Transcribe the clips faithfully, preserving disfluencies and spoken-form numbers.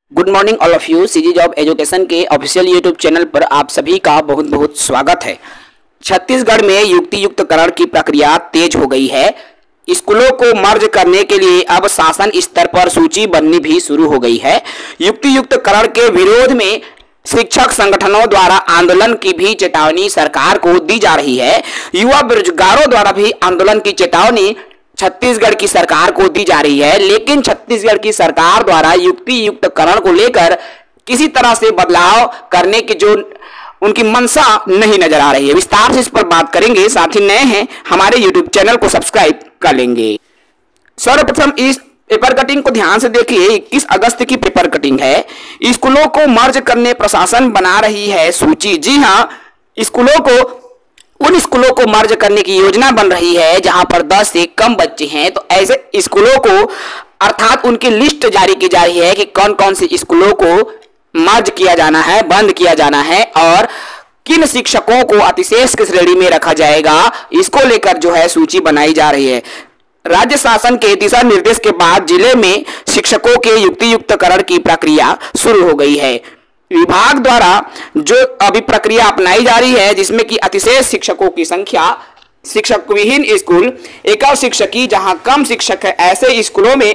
Good morning all of you. CG job education के official YouTube channel पर आप सभी का बहुत बहुत स्वागत है। छत्तीसगढ़ में युक्ति युक्तकरण की प्रक्रिया तेज हो गई है। स्कूलों को मर्ज करने के लिए अब शासन स्तर पर सूची बननी भी शुरू हो गई है। युक्ति युक्तकरण के विरोध में शिक्षक संगठनों द्वारा आंदोलन की भी चेतावनी सरकार को दी जा रही है। युवा बेरोजगारों द्वारा भी आंदोलन की चेतावनी छत्तीसगढ़ की सरकार को दी जा रही है, लेकिन छत्तीसगढ़ की सरकार द्वारा युक्ति युक्तकरण को लेकर किसी तरह से बदलाव करने की जो उनकी मंशा नहीं नजर आ रही है। विस्तार से इस पर बात करेंगे। साथ ही नए हैं हमारे यूट्यूब चैनल को सब्सक्राइब कर लेंगे। सर्वप्रथम इस पेपर कटिंग को ध्यान से देखिए। इक्कीस अगस्त की पेपर कटिंग है। स्कूलों को मर्ज करने प्रशासन बना रही है सूची। जी हाँ, स्कूलों को उन स्कूलों को मर्ज करने की योजना बन रही है जहां पर दस से कम बच्चे हैं। तो ऐसे स्कूलों को अर्थात उनकी लिस्ट जारी की जा रही है कि कौन कौन से स्कूलों को मर्ज किया जाना है, बंद किया जाना है और किन शिक्षकों को अतिशेष की श्रेणी में रखा जाएगा। इसको लेकर जो है सूची बनाई जा रही है। राज्य शासन के दिशा निर्देश के बाद जिले में शिक्षकों के युक्ति युक्तकरण की प्रक्रिया शुरू हो गई है। विभाग द्वारा जो अभी प्रक्रिया अपनाई जा रही है, जिसमें कि अतिशेष शिक्षकों की संख्या, शिक्षक विहीन स्कूल, एकल शिक्षकी जहां कम शिक्षक है, ऐसे स्कूलों में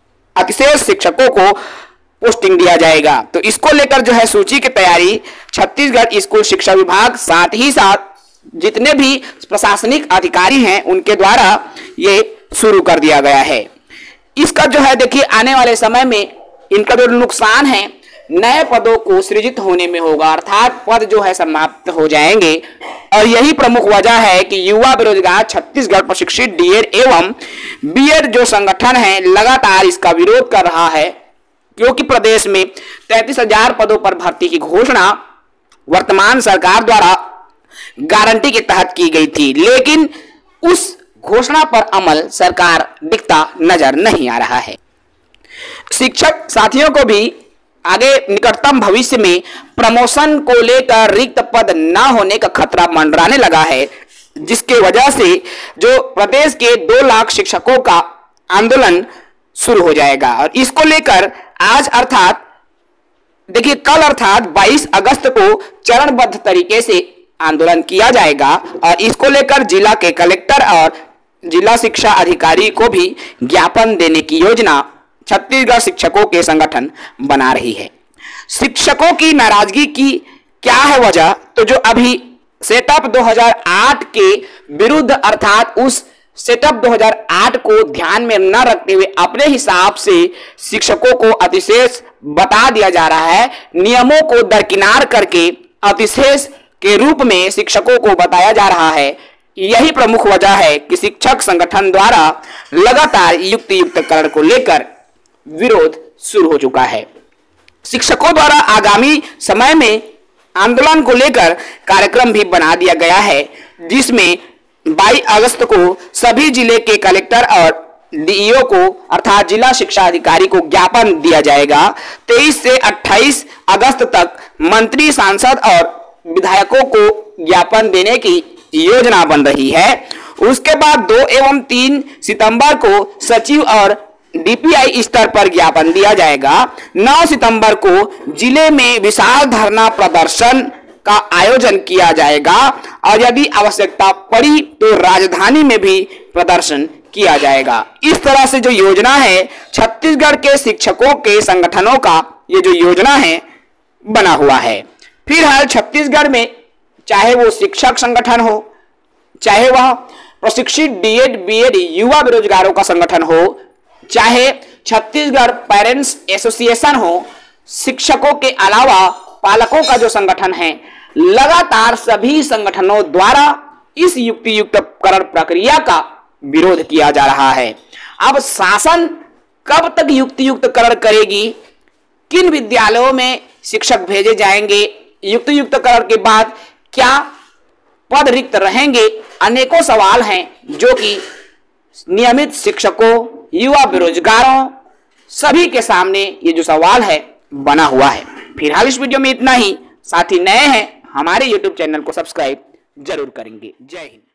अतिशेष शिक्षकों को पोस्टिंग दिया जाएगा। तो इसको लेकर जो है सूची की तैयारी छत्तीसगढ़ स्कूल शिक्षा विभाग साथ ही साथ जितने भी प्रशासनिक अधिकारी हैं उनके द्वारा ये शुरू कर दिया गया है। इसका जो है देखिए आने वाले समय में इनका जो नुकसान है नए पदों को सृजित होने में होगा, अर्थात पद जो है समाप्त हो जाएंगे। और यही प्रमुख वजह है कि युवा बेरोजगार छत्तीसगढ़ प्रशिक्षित डीएड एवं बीएड जो संगठन है लगातार इसका विरोध कर रहा है, क्योंकि प्रदेश में तैंतीस हजार पदों पर भर्ती की घोषणा वर्तमान सरकार द्वारा गारंटी के तहत की गई थी, लेकिन उस घोषणा पर अमल सरकार दिखता नजर नहीं आ रहा है। शिक्षक साथियों को भी आगे निकटतम भविष्य में प्रमोशन को लेकर रिक्त पद न होने का खतरा मंडराने लगा है, जिसके वजह से जो प्रदेश के दो लाख शिक्षकों का आंदोलन शुरू हो जाएगा। और इसको लेकर आज अर्थात देखिए कल अर्थात बाईस अगस्त को चरणबद्ध तरीके से आंदोलन किया जाएगा और इसको लेकर जिला के कलेक्टर और जिला शिक्षा अधिकारी को भी ज्ञापन देने की योजना छत्तीसगढ़ शिक्षकों के संगठन बना रही है। शिक्षकों की नाराजगी की क्या है वजह? तो जो अभी सेटअप दो हज़ार आठ के विरुद्ध अर्थात उस सेटअप दो हज़ार आठ को ध्यान में न रखते हुए अपने हिसाब से शिक्षकों को अतिशेष बता दिया जा रहा है। नियमों को दरकिनार करके अतिशेष के रूप में शिक्षकों को बताया जा रहा है। यही प्रमुख वजह है कि शिक्षक संगठन द्वारा लगातार युक्ति युक्तकरण को लेकर विरोध शुरू हो चुका है। शिक्षकों द्वारा आगामी समय में आंदोलन को लेकर कार्यक्रम भी बना दिया गया है, जिसमें बाईस अगस्त को सभी जिले के कलेक्टर और डीईओ को अर्थात जिला शिक्षा अधिकारी को ज्ञापन दिया जाएगा। तेईस से अट्ठाईस अगस्त तक मंत्री, सांसद और विधायकों को ज्ञापन देने की योजना बन रही है। उसके बाद दो एवं तीन सितंबर को सचिव और डीपीआई स्तर पर ज्ञापन दिया जाएगा। नौ सितंबर को जिले में विशाल धरना प्रदर्शन का आयोजन किया जाएगा और यदि आवश्यकता पड़ी तो राजधानी में भी प्रदर्शन किया जाएगा। इस तरह से जो योजना है छत्तीसगढ़ के शिक्षकों के संगठनों का ये जो योजना है बना हुआ है। फिलहाल छत्तीसगढ़ में चाहे वो शिक्षक संगठन हो, चाहे वह प्रशिक्षित डीएड बीएड युवा बेरोजगारों का संगठन हो, चाहे छत्तीसगढ़ पेरेंट्स एसोसिएशन हो, शिक्षकों के अलावा पालकों का जो संगठन है, लगातार सभी संगठनों द्वारा इस युक्ति युक्तकरण प्रक्रिया का विरोध किया जा रहा है। अब शासन कब तक युक्ति युक्तकरण करेगी, किन विद्यालयों में शिक्षक भेजे जाएंगे, युक्ति युक्तकरण के बाद क्या पद रिक्त रहेंगे, अनेकों सवाल हैं जो कि नियमित शिक्षकों, युवा बेरोजगारों सभी के सामने ये जो सवाल है बना हुआ है। फिलहाल इस वीडियो में इतना ही। साथ ही नए हैं हमारे यूट्यूब चैनल को सब्सक्राइब जरूर करेंगे। जय हिंद।